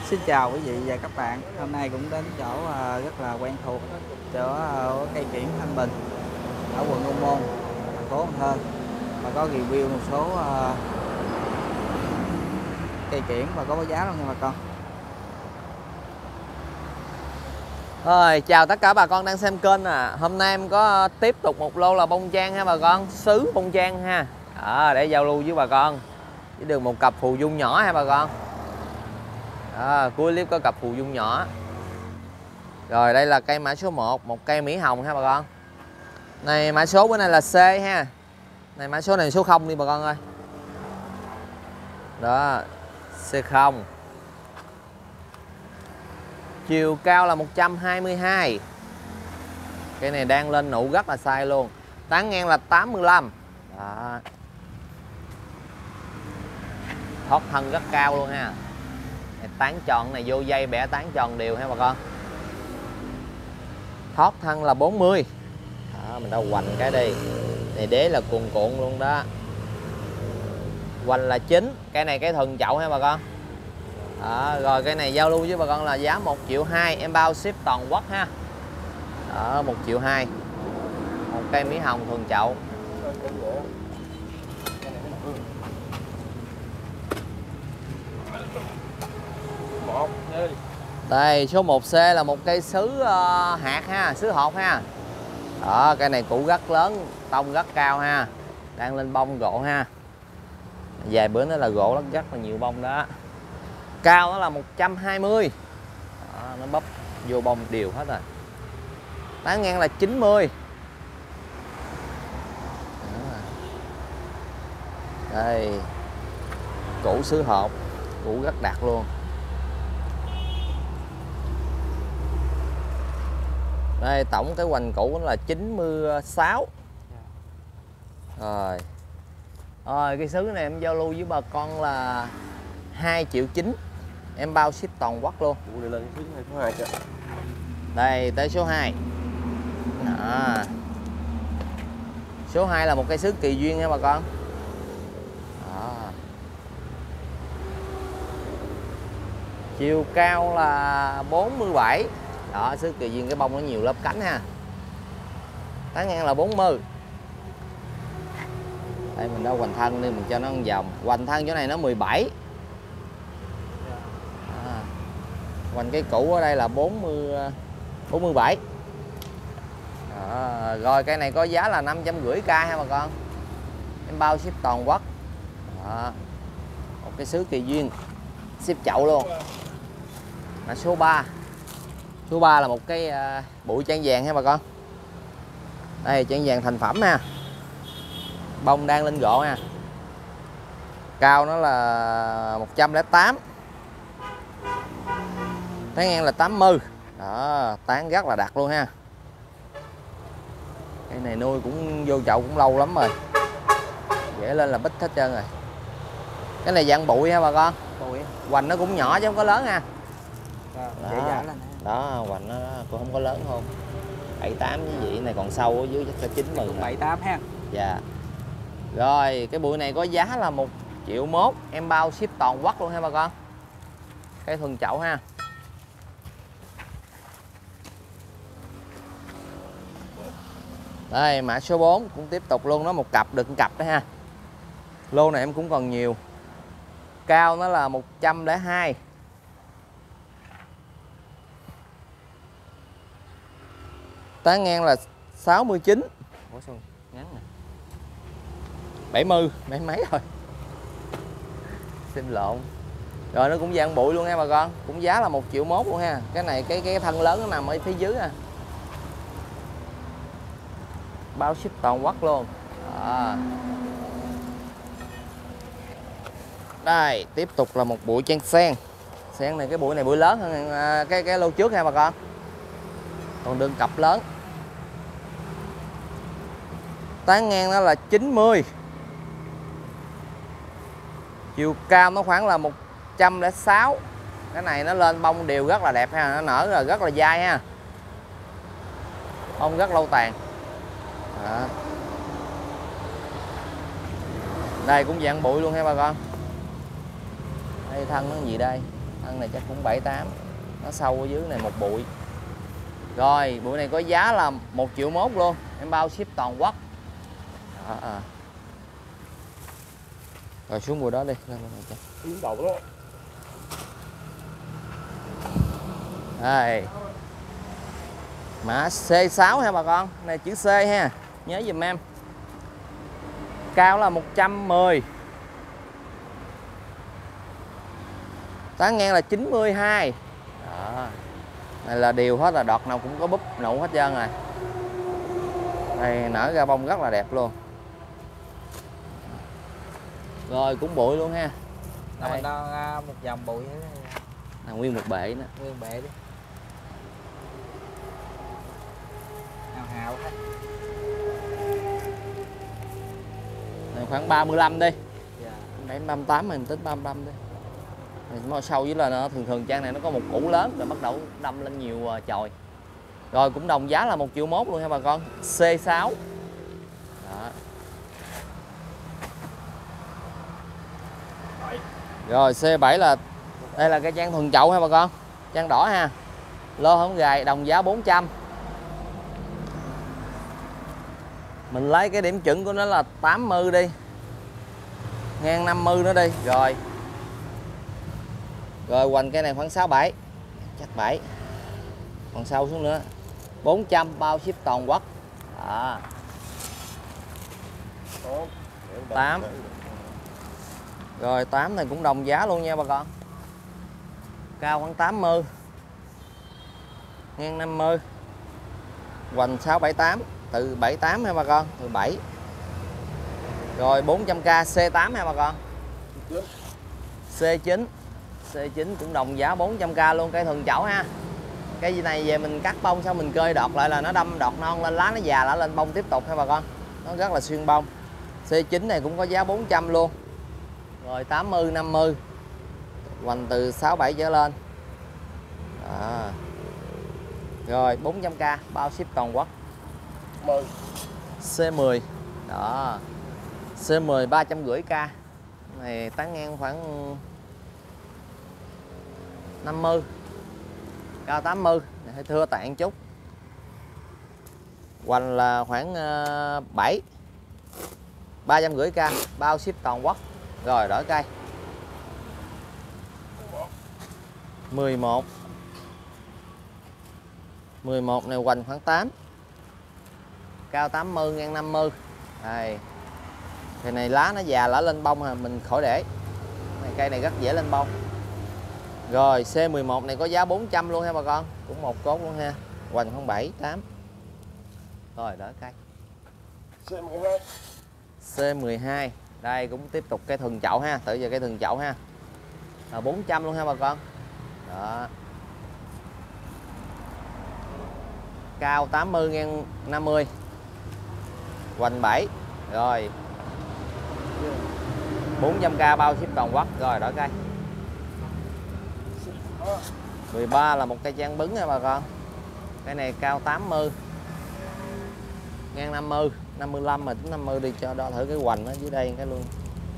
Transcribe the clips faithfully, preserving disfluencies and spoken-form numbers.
Xin chào quý vị và các bạn. Hôm nay cũng đến chỗ uh, rất là quen thuộc, chỗ uh, cây kiển Thanh Bình ở quận Ô Môn, thành phố Cần Thơ, và có review một số uh, cây kiển và có giá luôn nha bà con. Rồi, chào tất cả bà con đang xem kênh à. Hôm nay em có tiếp tục một lô là bông trang ha bà con, sứ bông trang ha. À, để giao lưu với bà con. Với được một cặp phù dung nhỏ ha bà con. À, cuối clip có cặp phù dung nhỏ. Rồi đây là cây mã số một, một cây Mỹ Hồng ha bà con. Này mã số bữa nay là C ha. Này mã số này số không đi bà con ơi. Đó, C không. Chiều cao là một trăm hai mươi hai. Cây này đang lên nụ rất là sai luôn. Tán ngang là tám mươi lăm. Đó. Thoát thân rất cao luôn ha. Này, tán tròn này vô dây bẻ tán tròn đều ha bà con. Thoát thân là bốn mươi. Đó, mình đã hoành cái đi. Này đế là cuồn cuộn luôn đó. Hoành là chín. Cái này cái thuần chậu ha bà con. Đó, rồi cái này giao lưu với bà con là giá một triệu hai, em bao ship toàn quốc ha. Đó, một triệu hai. Một cây Mỹ Hồng thuần chậu. Đây số một C là một cây sứ uh, hạt ha, sứ hột ha. Đó, cây này củ rất lớn, tông rất cao ha. Đang lên bông gỗ ha. Vài bữa nữa là gỗ rất rất là nhiều bông đó. Cao nó là một trăm hai mươi. Đó, nó bắp vô bông đều hết rồi. Tán ngang là chín mươi. Đó. Đây. Củ sứ hộp, củ rất đạt luôn. Đây tổng cái hoành củ là chín mươi sáu. Rồi. Rồi cái sứ này em giao lưu với bà con là hai triệu chín. Em bao ship toàn quốc luôn. Đây tới số hai. Đó. Số hai là một cây sứ kỳ duyên nha bà con. Đó. Chiều cao là bốn mươi bảy. Đó, sứ kỳ duyên cái bông nó nhiều lớp cánh ha. Tán ngang là bốn mươi. Đây mình đã hoành thân đi, mình cho nó một vòng. Hoành thân chỗ này nó mười bảy. À, hoành cái cũ ở đây là bốn mươi, bốn mươi bảy. Đó, rồi cái này có giá là năm trăm rưỡi k ha bà con. Em bao ship toàn quốc. Đó. Một cái sứ kỳ duyên ship chậu luôn. Là số ba. Số ba là một cái uh, bụi trang vàng ha bà con. Đây trang vàng thành phẩm ha. Bông đang lên gỗ ha. Cao nó là một trăm lẻ tám. Tán ngang là tám mươi. Đó, tán rất là đặc luôn ha. Cái này nuôi cũng vô chậu cũng lâu lắm rồi. Dễ lên là bích hết trơn rồi. Cái này dạng bụi ha bà con. Bụi. Hoành nó cũng nhỏ chứ không có lớn ha. Đó, dễ dã lên. Đó, hoành nó cũng không có lớn không. bảy tám với vị này còn sâu ở dưới chắc là chín mươi. bảy tám ha. Dạ. Rồi, cái bụi này có giá là một triệu mốt, em bao ship toàn quốc luôn ha bà con. Cái thuần chậu ha. Đây, mã số bốn cũng tiếp tục luôn, nó một cặp đựng cặp đó ha. Lô này em cũng còn nhiều. Cao nó là một trăm lẻ hai. Tán ngang là sáu mươi chín. Ủa sao ngắn nè. bảy mươi, mấy mấy rồi. Xem lộn. Rồi nó cũng dạng bụi luôn ha bà con. Cũng giá là một triệu mốt luôn ha. Cái này cái cái thân lớn nó nằm ở phía dưới ha. Bao ship toàn quốc luôn. Đó. Đây, tiếp tục là một bụi trang sen. Sen này cái bụi này bụi lớn hơn cái cái lô trước ha bà con. Còn đường cặp lớn. Tán ngang nó là chín mươi. Chiều cao nó khoảng là một trăm lẻ sáu. Cái này nó lên bông đều rất là đẹp ha, nó nở là rất là dai ha. Bông rất lâu tàn. Đó. Đây cũng dạng bụi luôn ha bà con. Đây thân nó gì đây? Thân này chắc cũng bảy tám. Nó sâu ở dưới này một bụi. Rồi bụi này có giá là một triệu mốt luôn, em bao ship toàn quốc. Đó, à. Rồi xuống bụi đó đi. Xuống đầu đó. Đây. Mã C sáu ha bà con. Này chữ C ha. Nhớ giùm em. Cao là một trăm mười. Tán ngang là chín mươi hai. Đó. Này là đều hết, là đọt nào cũng có búp nụ hết trơn rồi. Đây nở ra bông rất là đẹp luôn. Rồi cũng bụi luôn ha. Là mình đo ra một vòng bụi là nguyên một bể nữa. Nguyên bể đi. Hào hào hết. Này khoảng ba mươi lăm đi. Dạ. Đấy ba mươi tám mình tính ba mươi lăm đi. Nó sâu với là nó thường thường trang này nó có một củ lớn rồi bắt đầu đâm lên nhiều chồi. Rồi cũng đồng giá là một triệu mốt luôn ha bà con. C sáu. Đó. Rồi C bảy là đây là cái trang thuần chậu ha bà con. Trang đỏ ha. Lô không gài, đồng giá bốn trăm. Mình lấy cái điểm chuẩn của nó là tám mươi đi. Ngang năm mươi nữa đi. Rồi. Rồi hoành cái này khoảng sáu bảy. Chắc bảy. Còn sâu xuống nữa. bốn trăm bao ship toàn quốc. Đó. tám. Rồi tám này cũng đồng giá luôn nha bà con. Cao khoảng tám mươi. Ngang năm mươi. Hoành sáu bảy tám. Từ bảy tám ha bà con. Từ bảy. Rồi bốn trăm k C tám ha bà con. C chín. C chín cũng đồng giá bốn trăm k luôn, cây thuần chậu ha. Cái gì này về mình cắt bông xong mình cơi đọt lại là nó đâm đọt non lên, lá nó già lại lên bông tiếp tục ha bà con. Nó rất là xuyên bông. C chín này cũng có giá bốn trăm luôn. Rồi tám mươi, năm mươi. Hoành từ sáu bảy trở lên. Đó. Rồi bốn trăm k bao ship toàn quốc. C mười. Đó. C mười ba trăm rưỡi k. Này tán ngang khoảng năm mươi. Cao tám mươi, này hơi thưa tạng chút. Hoành là khoảng bảy. ba trăm rưỡi k bao ship toàn quốc. Rồi đổi cây. mười một. mười một này hoành khoảng tám. Cao tám mươi, ngang năm mươi. Đây. Cây này lá nó già lá lên bông à, mình khỏi để. Này, cây này rất dễ lên bông. Rồi C mười một này có giá bốn trăm luôn ha bà con. Cũng một cốt luôn ha. Hoành khoảng bảy, tám. Rồi đổi cây. C mười hai. C mười hai. Đây cũng tiếp tục cây thuần chậu ha. Tự giờ cây thuần chậu ha. Là bốn trăm luôn ha bà con. Đó. Cao tám mươi, ngang năm mươi. Hoành bảy. Rồi bốn trăm k bao ship toàn quốc. Rồi đổi cây. mười ba là một cây trang bứng nha bà con. Cái này cao tám mươi. Ngang năm mươi. năm mươi lăm mà tính năm mươi đi cho đo thử cái hoành ở dưới đây cái luôn.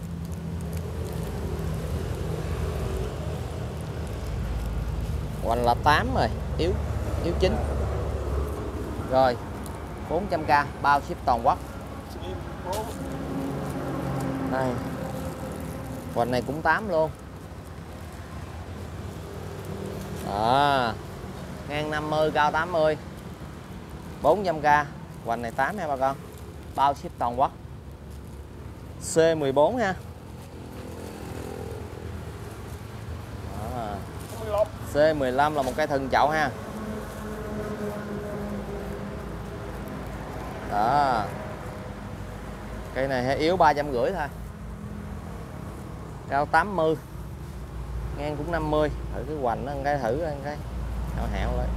Hoành là tám rồi. Yếu. Yếu chín. Rồi bốn trăm k bao ship toàn quốc. Đây. Hoành này cũng tám luôn. Đó. Ngang năm mươi, cao tám mươi. bốn trăm k. Hoành này tám ha bà con. Bao ship toàn quốc. C mười bốn ha. Đó. C mười lăm là một cây thuần chậu ha. Đó. Cây này hơi yếu ba trăm rưỡi thôi. Cao tám mươi. Ngang cũng năm mươi. Thử cái hoành nó cái thử ăn cái. Hẹo hẹo lại.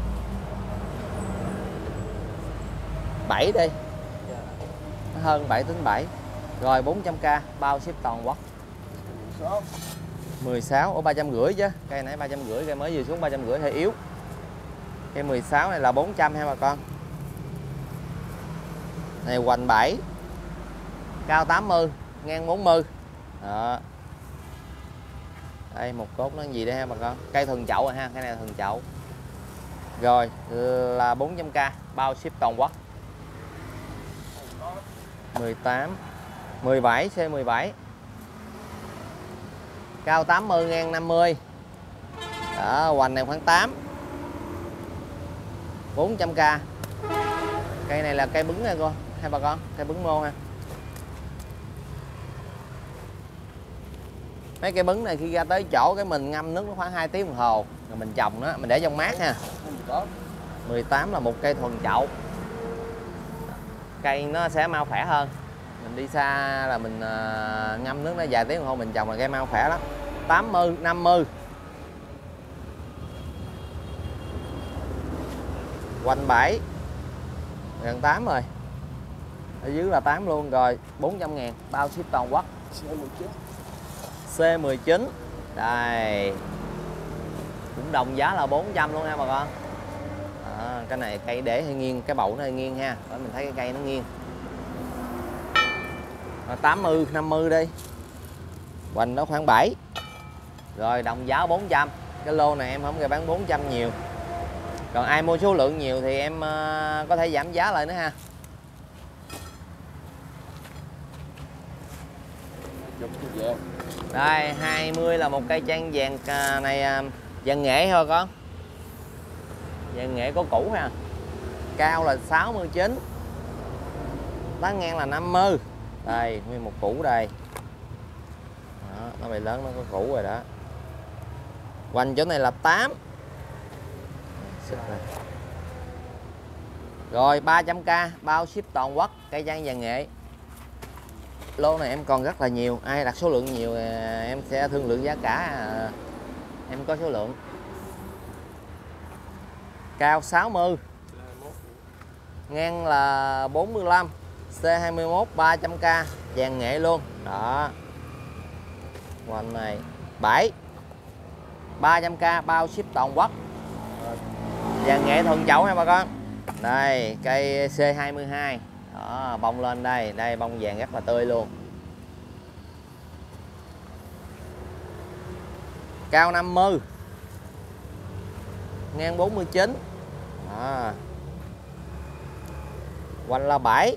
bảy đi. Nó hơn bảy tính bảy. Rồi bốn trăm k bao ship toàn quốc. mười sáu. Ủa ba trăm rưỡi chứ. Cây nãy ba trăm rưỡi, cây mới vừa xuống ba trăm rưỡi hơi yếu. Cây mười sáu này là bốn trăm ha bà con. Này hoành bảy. Cao tám mươi, ngang bốn mươi. Đó. Đây một cốt nó gì đây ha bà con. Cây thuần chậu rồi ha, cái này là thuần chậu. Rồi là bốn trăm k bao ship toàn quốc. mười tám, mười bảy, C mười bảy. Cao tám mươi, ngang năm mươi. Đó, hoành này khoảng tám. bốn trăm k. Cây này là cây bứng ha cô, hai bà con, cây bứng mô ha. Mấy cây bứng này khi ra tới chỗ cái mình ngâm nước nó khoảng hai tiếng đồng hồ rồi mình trồng nó, mình để trong mát ha. mười tám là một cây thuần chậu. Cây nó sẽ mau khỏe hơn. Mình đi xa là mình uh, ngâm nước nó vài tiếng đồng hồ mình trồng là cây mau khỏe lắm. tám mươi, năm mươi. Hoành bảy. Gần tám rồi. Ở dưới là tám luôn rồi, bốn trăm ngàn bao ship toàn quốc. C mười chín. Đây. Cũng đồng giá là bốn trăm luôn ha bà con. À, cái này cây để hơi nghiêng, cái bậu nó hơi nghiêng ha. Đó, mình thấy cái cây nó nghiêng. À, tám mươi, năm mươi đi. Hoành nó khoảng bảy. Rồi đồng giá bốn trăm. Cái lô này em không gài bán bốn trăm nhiều. Còn ai mua số lượng nhiều thì em uh, có thể giảm giá lại nữa ha. Đây, hai mươi là một cây trang vàng này, vàng nghệ thôi con. Vàng nghệ có củ ha. Cao là sáu mươi chín. Lá ngang là năm mươi. Đây, nguyên một củ đây. Đó, nó bị lớn nó có củ rồi đó. Hoành chỗ này là tám. Rồi ba trăm k bao ship toàn quốc, cây trang vàng nghệ. Lô này em còn rất là nhiều, ai đặt số lượng nhiều em sẽ thương lượng giá cả, em có số lượng. Cao sáu mươi, ngang là bốn mươi lăm, C hai mươi mốt, ba trăm k vàng nghệ luôn đó. Hoành này bảy, ba trăm k bao ship toàn quốc, vàng nghệ thuần chậu nha bà con. Đây cây C hai mươi hai đó, bông lên đây, đây bông vàng rất là tươi luôn. Cao năm mươi, ngang bốn mươi chín đó. Hoành là bảy.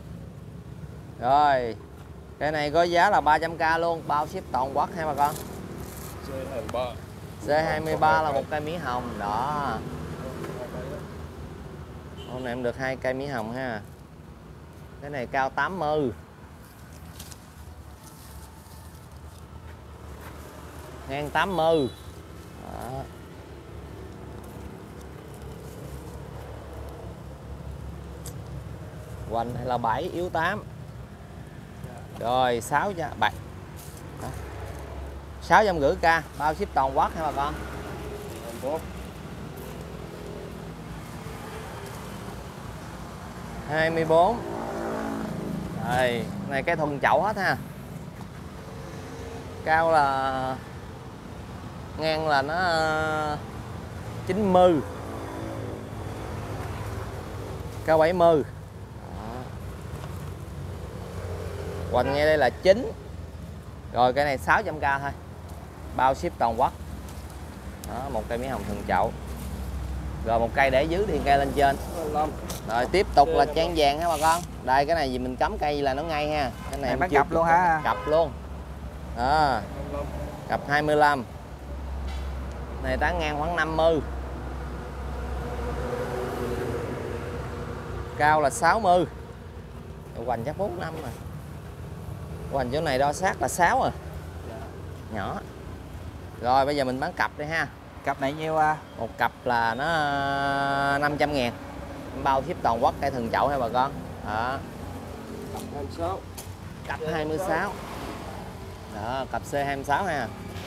Rồi cái này có giá là ba trăm k luôn, bao ship toàn quốc ha bà con. C hai mươi ba là một cây mía hồng đó. Hôm nay em được hai cây mía hồng ha. Cái này cao tám mươi, ngang tám mươi đó. Hoành hay là bảy, yếu tám. Rồi sáu cho bảy, sáu trăm rưỡi k bao ship toàn quốc ha bà con. hai mươi bốn. Đây, này cái thuần chậu hết ha. Cao là ngang là nó chín mươi. Cao bảy mươi. Đó. Hoành ngay đây là chín. Rồi cái này sáu trăm k thôi. Bao ship toàn quốc. Đó, một cây mía hồng thuần chậu. Rồi một cây để dưới thì cây lên trên. Rồi tiếp tục là trang vàng ha bà con. Đây cái này gì mình cắm cây là nó ngay ha. Cái này bán cặp luôn hả? Cặp luôn. Đó. Cặp hai mươi lăm. Này tán ngang khoảng năm mươi. Cao là sáu mươi. Hoành chắc bốn mươi lăm rồi. Hoành chỗ này đo sát là sáu rồi. Nhỏ. Rồi bây giờ mình bán cặp đi ha. Cặp này nhiêu à? Một cặp là nó năm trăm ngàn. Bao ship toàn quốc cây thuần chậu ha bà con. Đó. Cặp hai mươi sáu. Cặp hai mươi sáu. Đó, cặp C hai mươi sáu ha.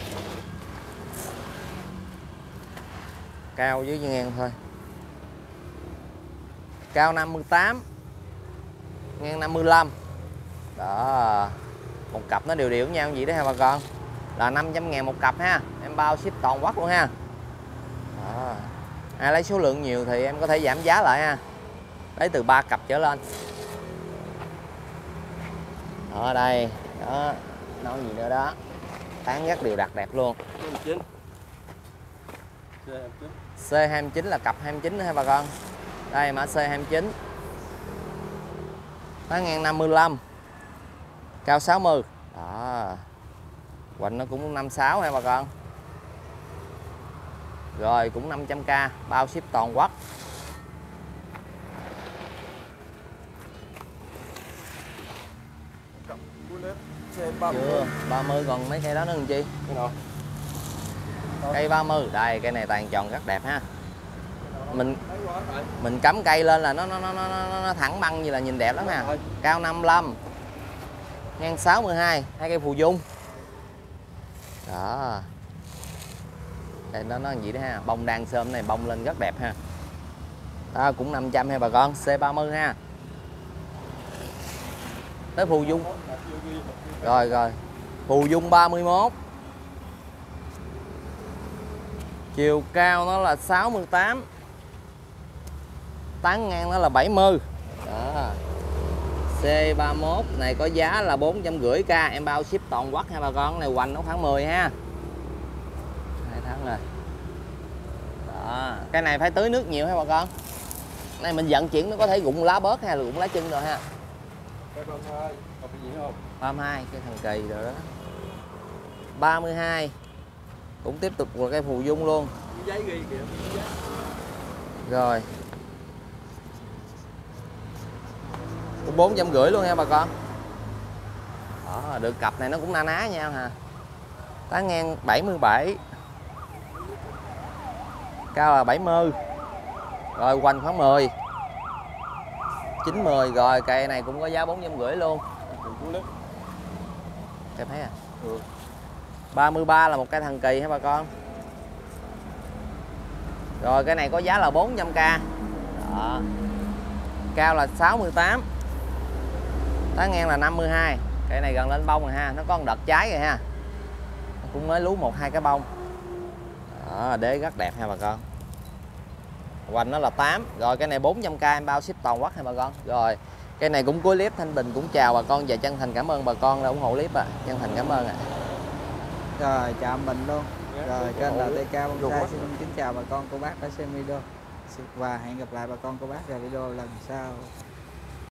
Cao dưới ngang thôi. Cao năm mươi tám. Ngang năm mươi lăm. Đó. Một cặp nó đều đều với nhau vậy đó ha bà con. Là năm trăm ngàn một cặp ha. Em bao ship toàn quốc luôn ha. Đó. Ai lấy số lượng nhiều thì em có thể giảm giá lại ha. Lấy từ ba cặp trở lên. Ở đây. Đó. Nói gì nữa đó. Tán rất đều đặn đẹp luôn. hai mươi chín. C hai mươi chín. C hai mươi chín là cặp hai mươi chín nữa ha bà con. Đây mã C hai mươi chín. Tán ngang năm mươi lăm. Cao sáu mươi. Đó. Quạnh nó cũng năm sáu ha bà con. Rồi cũng năm trăm k, bao ship toàn quốc. Chưa, ba mươi còn mấy cây đó nữa làm chi? Cái nào? Cây ba mươi, đây cây này toàn tròn rất đẹp ha. Mình mình cắm cây lên là nó nó nó nó, nó thẳng băng như là nhìn đẹp lắm ha. Cao năm mươi lăm. Ngang sáu mươi hai, hai cây phù dung. Đó. Đây nó nó gì đó ha, bông đan sơm này bông lên rất đẹp ha. Đó, cũng năm trăm ha bà con, C ba mươi ha. Tới phù dung. Rồi rồi. Phù dung ba mươi mốt. Chiều cao nó là sáu mươi tám. Tán ngang nó là bảy mươi. Đó. C ba mốt này có giá là bốn trăm rưỡi k, em bao ship toàn quốc ha bà con. Này hoành nó khoảng mười ha. hai tháng rồi. Đó, cái này phải tưới nước nhiều ha bà con. Này mình vận chuyển nó có thể rụng lá bớt hay là rụng lá chân rồi ha. Cái ba mươi hai, còn cái gì không? ba mươi hai cái thằng kỳ rồi đó. ba mươi hai. Cũng tiếp tục là cây phù dung luôn. Giấy ghi kìa. Rồi. bốn trăm rưỡi luôn nha bà con. Đó, được cặp này nó cũng na ná nhau hả. Tán ngang bảy mươi bảy. Cao là bảy mươi. Rồi quanh khoảng mười. chín mươi rồi, cây này cũng có giá bốn trăm rưỡi luôn. Cây thấy à? Ừ. ba mươi ba là một cây thần kỳ hả bà con. Rồi cái này có giá là bốn trăm k. Đó. Cao là sáu mươi tám. Tán ngang là năm mươi hai. Cây này gần lên bông rồi ha, nó có một đợt trái rồi ha. Nó cũng mới lú một hai cái bông. Đó, đế rất đẹp ha bà con. Hoành nó là tám. Rồi cái này bốn trăm k em bao ship toàn quốc ha bà con. Rồi cái này cũng cuối clip Thanh Bình cũng chào bà con và chân thành cảm ơn bà con đã ủng hộ clip à. Chân thành cảm ơn ạ. À. Rồi chào mình luôn. Rồi kênh là tê ca Bonsai xin kính chào bà con cô bác đã xem video và hẹn gặp lại bà con cô bác vào video lần sau.